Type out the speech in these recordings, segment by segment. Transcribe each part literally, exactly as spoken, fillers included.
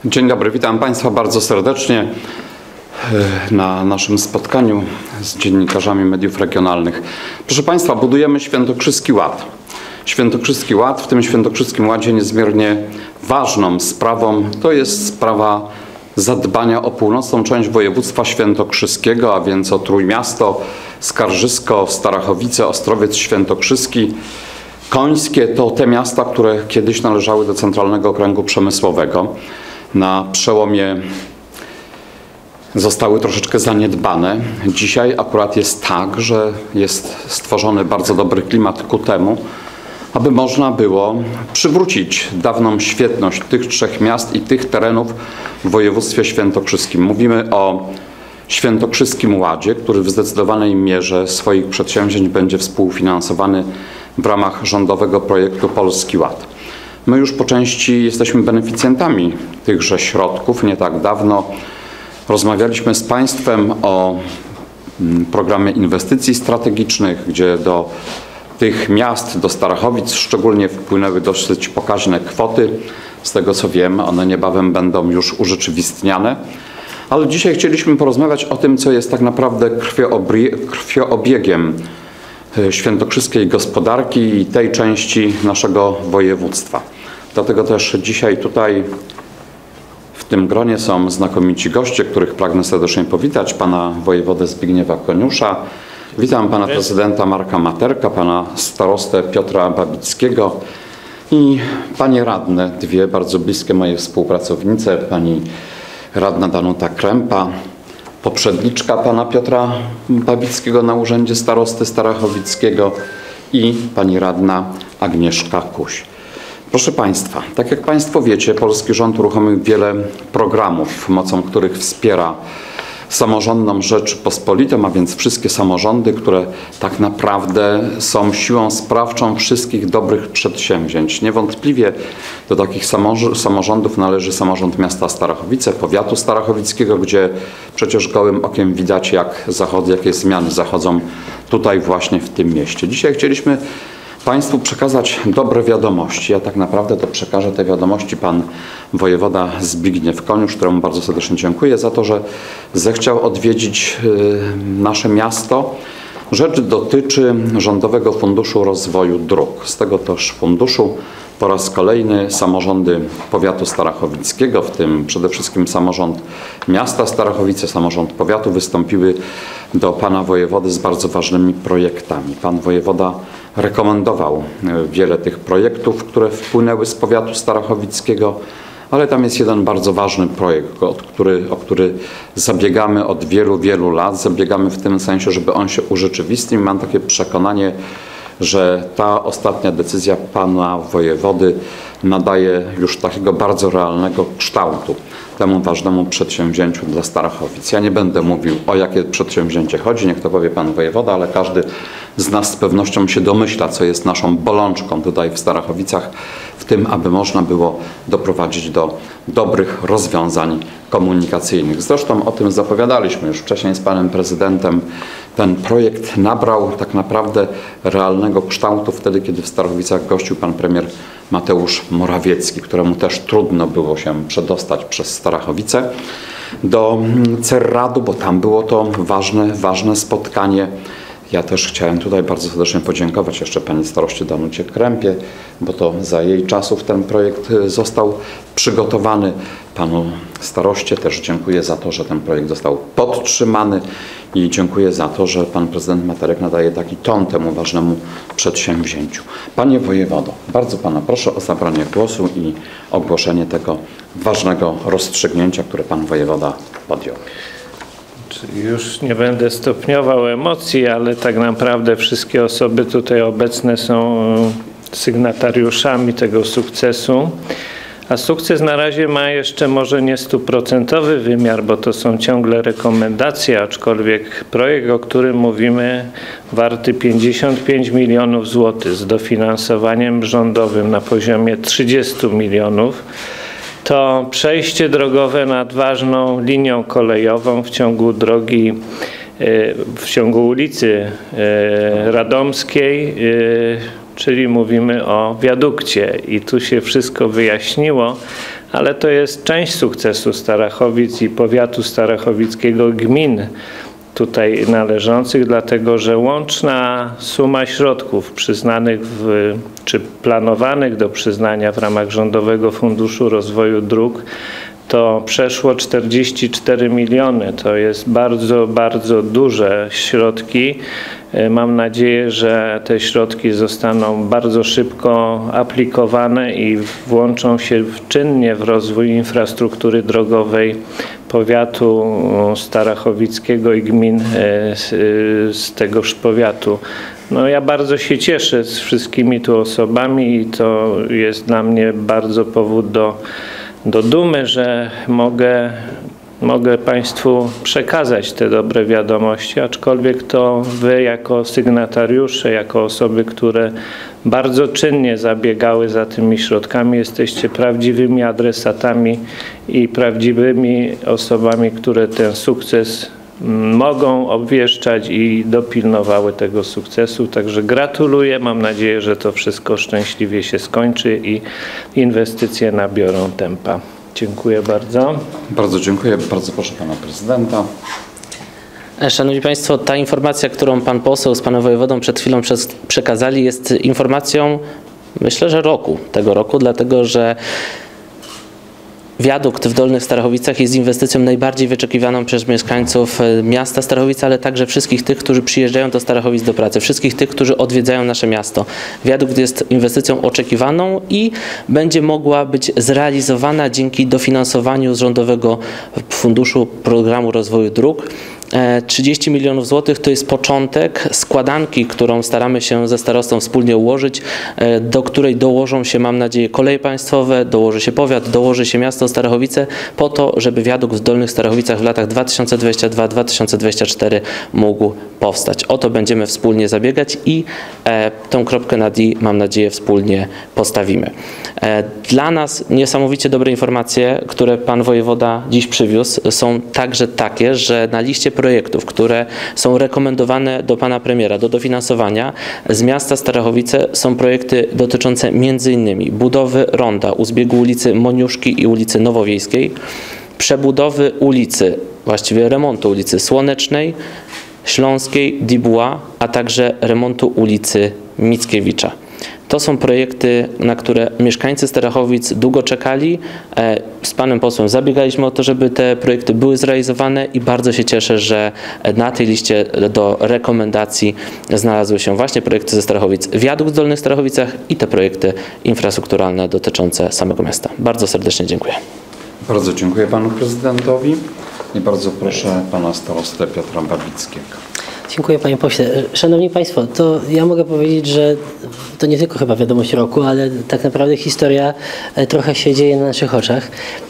Dzień dobry, witam Państwa bardzo serdecznie na naszym spotkaniu z dziennikarzami mediów regionalnych. Proszę Państwa, budujemy Świętokrzyski Ład. Świętokrzyski Ład, w tym Świętokrzyskim Ładzie niezmiernie ważną sprawą to jest sprawa zadbania o północną część województwa świętokrzyskiego, a więc o Trójmiasto, Skarżysko, Starachowice, Ostrowiec Świętokrzyski. Końskie to te miasta, które kiedyś należały do Centralnego Okręgu Przemysłowego. Na przełomie zostały troszeczkę zaniedbane. Dzisiaj akurat jest tak, że jest stworzony bardzo dobry klimat ku temu, aby można było przywrócić dawną świetność tych trzech miast i tych terenów w województwie świętokrzyskim. Mówimy o Świętokrzyskim Ładzie, który w zdecydowanej mierze swoich przedsięwzięć będzie współfinansowany w ramach rządowego projektu Polski Ład. My już po części jesteśmy beneficjentami tychże środków. Nie tak dawno rozmawialiśmy z Państwem o programie inwestycji strategicznych, gdzie do tych miast, do Starachowic szczególnie wpłynęły dosyć pokaźne kwoty. Z tego co wiem, one niebawem będą już urzeczywistniane. Ale dzisiaj chcieliśmy porozmawiać o tym, co jest tak naprawdę krwioobiegiem świętokrzyskiej gospodarki i tej części naszego województwa. Dlatego też dzisiaj tutaj w tym gronie są znakomici goście, których pragnę serdecznie powitać. Pana wojewodę Zbigniewa Koniusza. Witam pana prezydenta Marka Materka, pana starostę Piotra Babickiego i panie radne, dwie bardzo bliskie moje współpracownice, pani radna Danuta Krępa, poprzedniczka pana Piotra Babickiego na urzędzie starosty Starachowickiego i pani radna Agnieszka Kuś. Proszę Państwa, tak jak Państwo wiecie, polski rząd uruchomił wiele programów, mocą których wspiera samorządną Rzeczypospolitą, a więc wszystkie samorządy, które tak naprawdę są siłą sprawczą wszystkich dobrych przedsięwzięć. Niewątpliwie do takich samorządów należy samorząd miasta Starachowice, powiatu starachowickiego, gdzie przecież gołym okiem widać, jak zachodzą, jakie zmiany zachodzą tutaj właśnie w tym mieście. Dzisiaj chcieliśmy Państwu przekazać dobre wiadomości. Ja tak naprawdę to przekażę te wiadomości pan wojewoda Zbigniew Koniusz, któremu bardzo serdecznie dziękuję za to, że zechciał odwiedzić nasze miasto. Rzecz dotyczy Rządowego Funduszu Rozwoju Dróg. Z tego też funduszu po raz kolejny samorządy powiatu starachowickiego, w tym przede wszystkim samorząd miasta Starachowice, samorząd powiatu wystąpiły do pana wojewody z bardzo ważnymi projektami. Pan wojewoda rekomendował wiele tych projektów, które wpłynęły z powiatu starachowickiego, ale tam jest jeden bardzo ważny projekt, o który, o który zabiegamy od wielu, wielu lat. Zabiegamy w tym sensie, żeby on się urzeczywistnił. Mam takie przekonanie, że ta ostatnia decyzja pana wojewody nadaje już takiego bardzo realnego kształtu temu ważnemu przedsięwzięciu dla Starachowic. Ja nie będę mówił, o jakie przedsięwzięcie chodzi, niech to powie pan wojewoda, ale każdy z nas z pewnością się domyśla, co jest naszą bolączką tutaj w Starachowicach, w tym, aby można było doprowadzić do dobrych rozwiązań komunikacyjnych. Zresztą o tym zapowiadaliśmy już wcześniej z panem prezydentem. Ten projekt nabrał tak naprawdę realnego kształtu wtedy, kiedy w Starachowicach gościł pan premier Mateusz Morawiecki, któremu też trudno było się przedostać przez Starachowice do Cerradu, bo tam było to ważne, ważne spotkanie. Ja też chciałem tutaj bardzo serdecznie podziękować jeszcze pani staroście Danucie Krępie, bo to za jej czasów ten projekt został przygotowany. Panu staroście też dziękuję za to, że ten projekt został podtrzymany i dziękuję za to, że pan prezydent Materek nadaje taki ton temu ważnemu przedsięwzięciu. Panie wojewodo, bardzo pana proszę o zabranie głosu i ogłoszenie tego ważnego rozstrzygnięcia, które pan wojewoda podjął. Już nie będę stopniował emocji, ale tak naprawdę wszystkie osoby tutaj obecne są sygnatariuszami tego sukcesu. A sukces na razie ma jeszcze może nie stuprocentowy wymiar, bo to są ciągle rekomendacje, aczkolwiek projekt, o którym mówimy, warty pięćdziesiąt pięć milionów złotych z dofinansowaniem rządowym na poziomie trzydziestu milionów. To przejście drogowe nad ważną linią kolejową w ciągu drogi, w ciągu ulicy Radomskiej, czyli mówimy o wiadukcie. I tu się wszystko wyjaśniło, ale to jest część sukcesu Starachowic i powiatu starachowickiego, gmin tutaj należących, dlatego że łączna suma środków przyznanych w, czy planowanych do przyznania w ramach Rządowego Funduszu Rozwoju Dróg to przeszło czterdzieści cztery miliony. To jest bardzo, bardzo duże środki. Mam nadzieję, że te środki zostaną bardzo szybko aplikowane i włączą się czynnie w rozwój infrastruktury drogowej powiatu starachowickiego i gmin z tegoż powiatu. No, ja bardzo się cieszę z wszystkimi tu osobami i to jest dla mnie bardzo powód do, do dumy, że mogę Mogę Państwu przekazać te dobre wiadomości, aczkolwiek to Wy jako sygnatariusze, jako osoby, które bardzo czynnie zabiegały za tymi środkami, jesteście prawdziwymi adresatami i prawdziwymi osobami, które ten sukces mogą obwieszczać i dopilnowały tego sukcesu. Także gratuluję, mam nadzieję, że to wszystko szczęśliwie się skończy i inwestycje nabiorą tempa. Dziękuję bardzo. Bardzo dziękuję. Bardzo proszę Pana Prezydenta. Szanowni Państwo, ta informacja, którą Pan Poseł z Panem Wojewodą przed chwilą przekazali, jest informacją, myślę, że roku, tego roku, dlatego że wiadukt w Dolnych Starachowicach jest inwestycją najbardziej wyczekiwaną przez mieszkańców miasta Starachowice, ale także wszystkich tych, którzy przyjeżdżają do Starachowic do pracy, wszystkich tych, którzy odwiedzają nasze miasto. Wiadukt jest inwestycją oczekiwaną i będzie mogła być zrealizowana dzięki dofinansowaniu z Rządowego Funduszu Programu Rozwoju Dróg. trzydzieści milionów złotych to jest początek składanki, którą staramy się ze starostą wspólnie ułożyć, do której dołożą się, mam nadzieję, koleje państwowe, dołoży się powiat, dołoży się miasto Starachowice, po to, żeby wiadukt w Dolnych Starachowicach w latach dwa tysiące dwudziestym drugim do dwa tysiące dwudziestego czwartego mógł powstać. O to będziemy wspólnie zabiegać i e, tą kropkę nad i, mam nadzieję, wspólnie postawimy. E, dla nas niesamowicie dobre informacje, które Pan Wojewoda dziś przywiózł, są także takie, że na liście projektów, które są rekomendowane do Pana Premiera, do dofinansowania z miasta Starachowice, są projekty dotyczące między innymi budowy ronda u zbiegu ulicy Moniuszki i ulicy Nowowiejskiej, przebudowy ulicy, właściwie remontu ulicy Słonecznej, Śląskiej, Dibuła, a także remontu ulicy Mickiewicza. To są projekty, na które mieszkańcy Starachowic długo czekali. Z Panem Posłem zabiegaliśmy o to, żeby te projekty były zrealizowane i bardzo się cieszę, że na tej liście do rekomendacji znalazły się właśnie projekty ze Starachowic, wiadukt w Dolnych Starachowicach i te projekty infrastrukturalne dotyczące samego miasta. Bardzo serdecznie dziękuję. Bardzo dziękuję Panu Prezydentowi i bardzo proszę Pana Starostę Piotra Babickiego. Dziękuję Panie Pośle. Szanowni Państwo, to ja mogę powiedzieć, że to nie tylko chyba wiadomość roku, ale tak naprawdę historia trochę się dzieje na naszych oczach.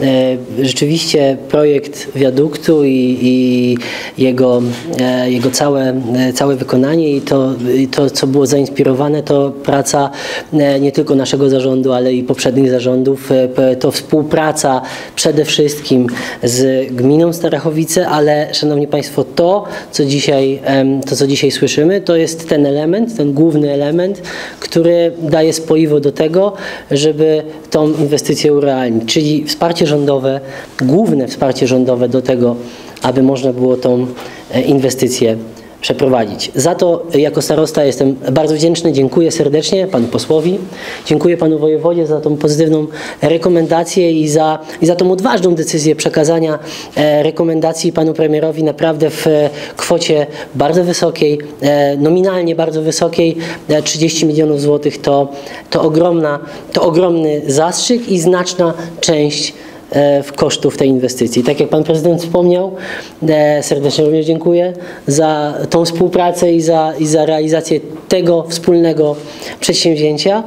Rzeczywiście projekt wiaduktu i, i jego, jego całe, całe wykonanie i to, i to, co było zainspirowane, to praca nie tylko naszego zarządu, ale i poprzednich zarządów. To współpraca przede wszystkim z gminą Starachowice, ale Szanowni Państwo, to, co dzisiaj To, co dzisiaj słyszymy, to jest ten element, ten główny element, który daje spoiwo do tego, żeby tą inwestycję urealnić, czyli wsparcie rządowe, główne wsparcie rządowe do tego, aby można było tą inwestycję przeprowadzić. Za to jako starosta jestem bardzo wdzięczny, dziękuję serdecznie Panu Posłowi, dziękuję Panu Wojewodzie za tą pozytywną rekomendację i za, i za tą odważną decyzję przekazania e, rekomendacji Panu Premierowi naprawdę w e, kwocie bardzo wysokiej, e, nominalnie bardzo wysokiej, e, trzydzieści milionów złotych to, to, ogromna, to ogromny zastrzyk i znaczna część w kosztów tej inwestycji. Tak jak Pan Prezydent wspomniał, serdecznie również dziękuję za tą współpracę i za, i za realizację tego wspólnego przedsięwzięcia.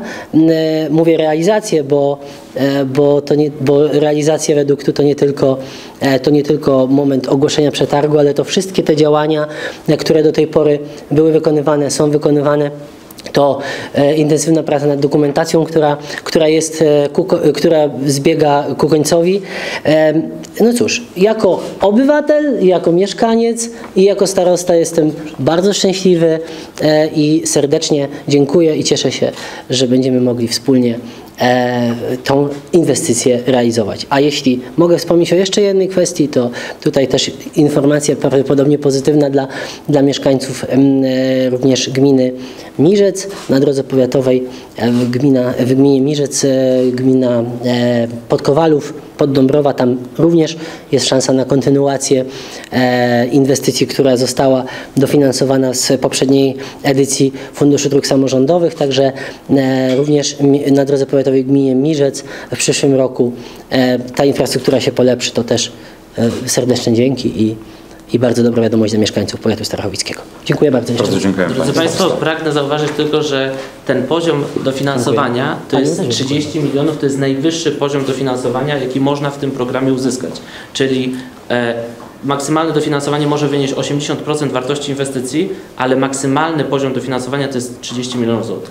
Mówię realizację, bo, bo, to nie, bo realizacja wiaduktu to nie, tylko, to nie tylko moment ogłoszenia przetargu, ale to wszystkie te działania, które do tej pory były wykonywane, są wykonywane. To e, intensywna praca nad dokumentacją, która, która, jest, e, ku, która zbiega ku końcowi. E, no cóż, jako obywatel, jako mieszkaniec i jako starosta jestem bardzo szczęśliwy e, i serdecznie dziękuję i cieszę się, że będziemy mogli wspólnie e, tą inwestycję realizować. A jeśli mogę wspomnieć o jeszcze jednej kwestii, to tutaj też informacja prawdopodobnie pozytywna dla, dla mieszkańców e, również gminy Mirzec na drodze powiatowej, e, gmina, w gminie Mirzec, e, gmina e, Podkowalów, Poddąbrowa, tam również jest szansa na kontynuację e, inwestycji, która została dofinansowana z poprzedniej edycji Funduszu Dróg Samorządowych, także e, również mi, na drodze powiatowej w gminie Mirzec w przyszłym roku e, ta infrastruktura się polepszy, to też e, serdeczne dzięki i, i bardzo dobra wiadomość dla mieszkańców powiatu starachowickiego. Dziękuję bardzo. Bardzo dziękuję. Drodzy Państwo, pragnę zauważyć tylko, że ten poziom dofinansowania to jest trzydzieści milionów, to jest najwyższy poziom dofinansowania, jaki można w tym programie uzyskać. Czyli e, maksymalne dofinansowanie może wynieść osiemdziesiąt procent wartości inwestycji, ale maksymalny poziom dofinansowania to jest trzydzieści milionów złotych.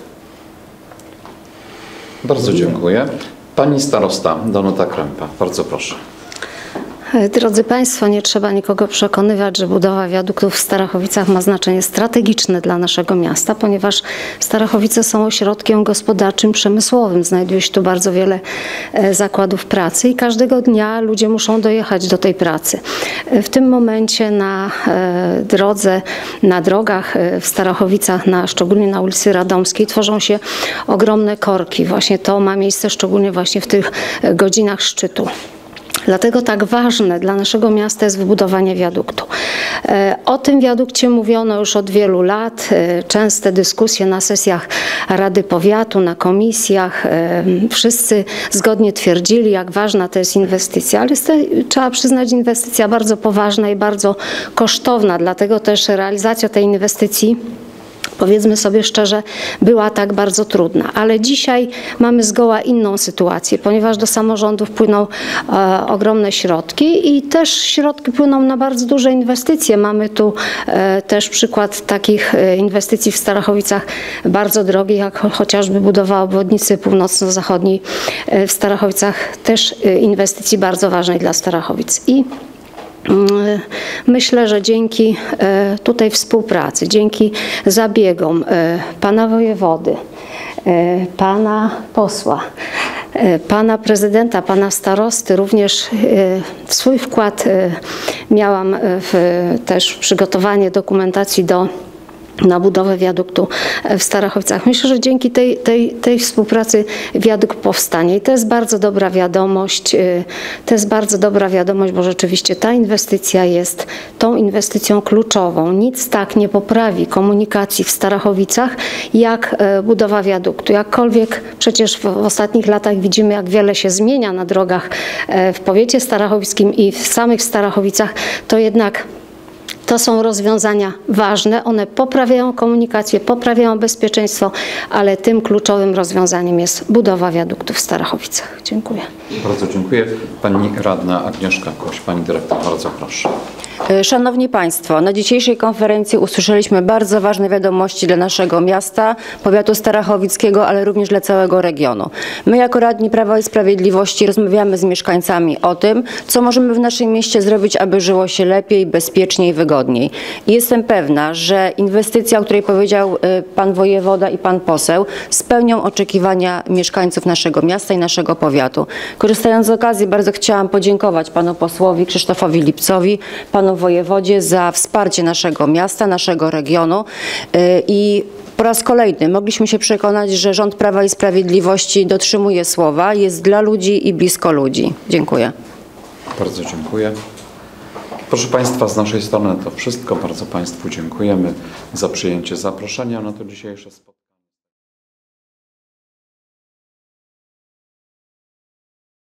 Bardzo dziękuję. Pani starosta Danuta Krępa, bardzo proszę. Drodzy Państwo, nie trzeba nikogo przekonywać, że budowa wiaduktów w Starachowicach ma znaczenie strategiczne dla naszego miasta, ponieważ Starachowice są ośrodkiem gospodarczym, przemysłowym. Znajduje się tu bardzo wiele zakładów pracy i każdego dnia ludzie muszą dojechać do tej pracy. W tym momencie na drodze, na drogach w Starachowicach, na, szczególnie na ulicy Radomskiej, tworzą się ogromne korki. Właśnie to ma miejsce szczególnie właśnie w tych godzinach szczytu. Dlatego tak ważne dla naszego miasta jest wybudowanie wiaduktu. O tym wiadukcie mówiono już od wielu lat. Częste dyskusje na sesjach Rady Powiatu, na komisjach. Wszyscy zgodnie twierdzili, jak ważna to jest inwestycja, ale jest to, trzeba przyznać, inwestycja bardzo poważna i bardzo kosztowna. Dlatego też realizacja tej inwestycji, powiedzmy sobie szczerze, była tak bardzo trudna. Ale dzisiaj mamy zgoła inną sytuację, ponieważ do samorządów płyną e, ogromne środki i też środki płyną na bardzo duże inwestycje. Mamy tu e, też przykład takich e, inwestycji w Starachowicach bardzo drogich, jak chociażby budowa obwodnicy północno-zachodniej e, w Starachowicach, też e, inwestycji bardzo ważnej dla Starachowic. I myślę, że dzięki tutaj współpracy, dzięki zabiegom pana wojewody, pana posła, pana prezydenta, pana starosty, również w swój wkład miałam w, też w przygotowanie dokumentacji do na budowę wiaduktu w Starachowicach. Myślę, że dzięki tej, tej, tej współpracy wiadukt powstanie i to jest bardzo dobra wiadomość. To jest bardzo dobra wiadomość, bo rzeczywiście ta inwestycja jest tą inwestycją kluczową. Nic tak nie poprawi komunikacji w Starachowicach jak budowa wiaduktu. Jakkolwiek przecież w ostatnich latach widzimy, jak wiele się zmienia na drogach w powiecie starachowickim i w samych Starachowicach, to jednak to są rozwiązania ważne, one poprawiają komunikację, poprawiają bezpieczeństwo, ale tym kluczowym rozwiązaniem jest budowa wiaduktu w Starachowicach. Dziękuję. Bardzo dziękuję. Pani radna Agnieszka Koś, pani dyrektor, bardzo proszę. Szanowni Państwo, na dzisiejszej konferencji usłyszeliśmy bardzo ważne wiadomości dla naszego miasta, powiatu starachowickiego, ale również dla całego regionu. My jako radni Prawa i Sprawiedliwości rozmawiamy z mieszkańcami o tym, co możemy w naszym mieście zrobić, aby żyło się lepiej, bezpieczniej, wygodniej. I jestem pewna, że inwestycja, o której powiedział pan wojewoda i pan poseł, spełnią oczekiwania mieszkańców naszego miasta i naszego powiatu. Korzystając z okazji, bardzo chciałam podziękować panu posłowi Krzysztofowi Lipcowi, panu wojewodzie za wsparcie naszego miasta, naszego regionu i po raz kolejny mogliśmy się przekonać, że rząd Prawa i Sprawiedliwości dotrzymuje słowa, jest dla ludzi i blisko ludzi. Dziękuję. Bardzo dziękuję. Proszę Państwa, z naszej strony to wszystko. Bardzo Państwu dziękujemy za przyjęcie zaproszenia na to dzisiejsze spotkanie.